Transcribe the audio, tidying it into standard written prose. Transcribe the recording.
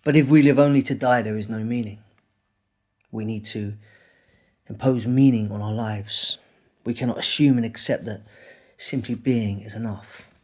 But if we live only to die, there is no meaning. We need to impose meaning on our lives. We cannot assume and accept that simply being is enough.